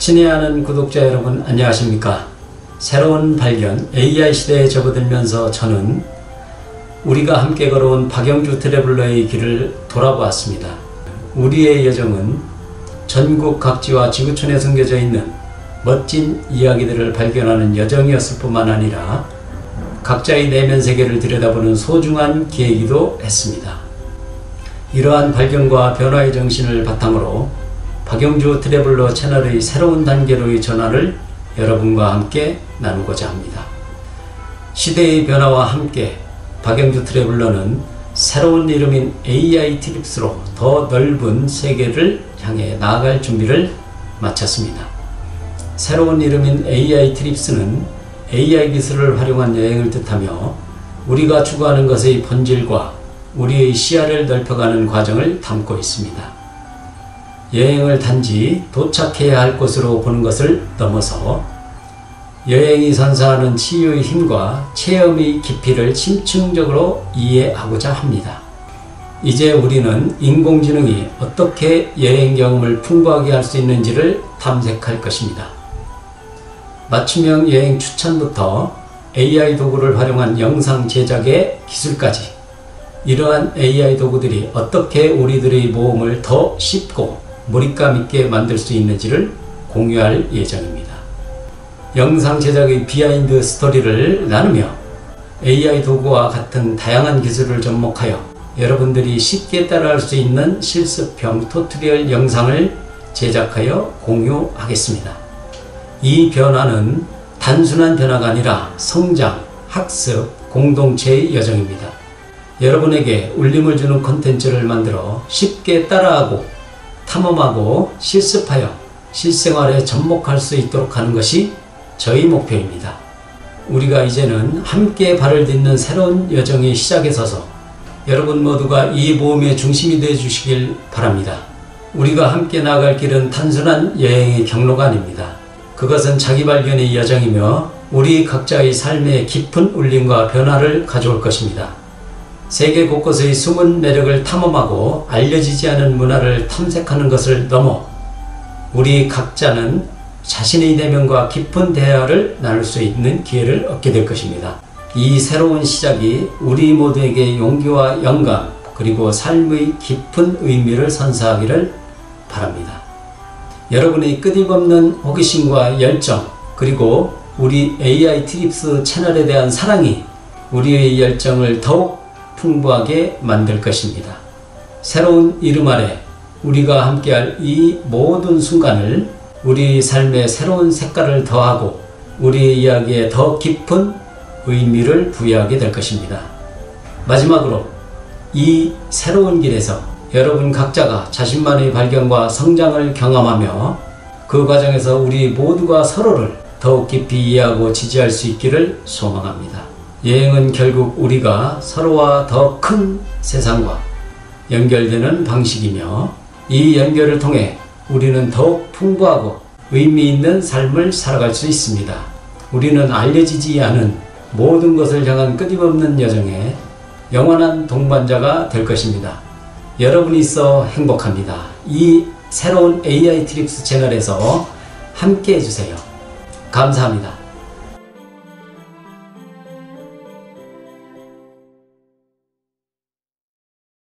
친애하는 구독자 여러분 안녕하십니까? 새로운 발견 AI 시대에 접어들면서 저는 우리가 함께 걸어온 박영주 트래블러의 길을 돌아보았습니다. 우리의 여정은 전국 각지와 지구촌에 숨겨져 있는 멋진 이야기들을 발견하는 여정이었을 뿐만 아니라 각자의 내면 세계를 들여다보는 소중한 기회이기도 했습니다. 이러한 발견과 변화의 정신을 바탕으로 박영주 트래블러 채널의 새로운 단계로의 전환을 여러분과 함께 나누고자 합니다. 시대의 변화와 함께 박영주 트래블러는 새로운 이름인 AI 트립스로 더 넓은 세계를 향해 나아갈 준비를 마쳤습니다. 새로운 이름인 AI 트립스는 AI 기술을 활용한 여행을 뜻하며 우리가 추구하는 것의 본질과 우리의 시야를 넓혀가는 과정을 담고 있습니다. 여행을 단지 도착해야 할 곳으로 보는 것을 넘어서 여행이 선사하는 치유의 힘과 체험의 깊이를 심층적으로 이해하고자 합니다. 이제 우리는 인공지능이 어떻게 여행 경험을 풍부하게 할 수 있는지를 탐색할 것입니다. 맞춤형 여행 추천부터 AI 도구를 활용한 영상 제작의 기술까지 이러한 AI 도구들이 어떻게 우리들의 모험을 더 쉽고 몰입감 있게 만들 수 있는지를 공유할 예정입니다. 영상 제작의 비하인드 스토리를 나누며 AI 도구와 같은 다양한 기술을 접목하여 여러분들이 쉽게 따라할 수 있는 실습형 튜토리얼 영상을 제작하여 공유하겠습니다. 이 변화는 단순한 변화가 아니라 성장, 학습, 공동체의 여정입니다. 여러분에게 울림을 주는 콘텐츠를 만들어 쉽게 따라하고 탐험하고 실습하여 실생활에 접목할 수 있도록 하는 것이 저희 목표입니다. 우리가 이제는 함께 발을 딛는 새로운 여정의 시작에 서서 여러분 모두가 이 모험의 중심이 되어 주시길 바랍니다. 우리가 함께 나아갈 길은 단순한 여행의 경로가 아닙니다. 그것은 자기 발견의 여정이며 우리 각자의 삶에 깊은 울림과 변화를 가져올 것입니다. 세계 곳곳의 숨은 매력을 탐험하고 알려지지 않은 문화를 탐색하는 것을 넘어 우리 각자는 자신의 내면과 깊은 대화를 나눌 수 있는 기회를 얻게 될 것입니다. 이 새로운 시작이 우리 모두에게 용기와 영감 그리고 삶의 깊은 의미를 선사하기를 바랍니다. 여러분의 끊임없는 호기심과 열정 그리고 우리 AI 트립스 채널에 대한 사랑이 우리의 열정을 더욱 풍부하게 만들 것입니다. 새로운 이름 아래 우리가 함께할 이 모든 순간을 우리 삶의 새로운 색깔을 더하고 우리의 이야기에 더 깊은 의미를 부여하게 될 것입니다. 마지막으로 이 새로운 길에서 여러분 각자가 자신만의 발견과 성장을 경험하며 그 과정에서 우리 모두가 서로를 더욱 깊이 이해하고 지지할 수 있기를 소망합니다. 여행은 결국 우리가 서로와 더 큰 세상과 연결되는 방식이며 이 연결을 통해 우리는 더욱 풍부하고 의미 있는 삶을 살아갈 수 있습니다. 우리는 알려지지 않은 모든 것을 향한 끊임없는 여정에 영원한 동반자가 될 것입니다. 여러분이 있어 행복합니다. 이 새로운 AI 트립스 채널에서 함께 해주세요. 감사합니다.